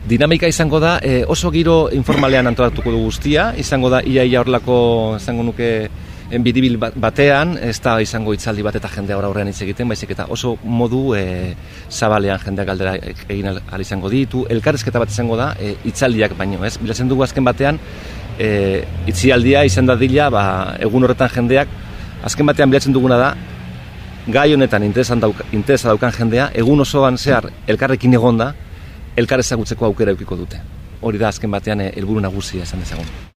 Dinamika izango da, oso giro informalean antolatuko du guztia, izango da ia horrelako, izango nuke, biribil batean, ez da izango hitzaldi bat eta jendea aurrean hitz egiten, baizik eta oso modu zabalean jendeak galdera egin ahal izango ditu, elkarrizketa bat izango da, hitzaldiak baino, ez? Bilatzen dugu azken batean, itzialdia izan dadila, egun horretan jendeak, azken batean bilatzen duguna da, gai honetan interesa daukan jendea, egun osoan zehar elkarrekin egonda, elkar ezagutzeko aukera edukiko dute. Hori da azken batean helburu nagusia esan dezagun.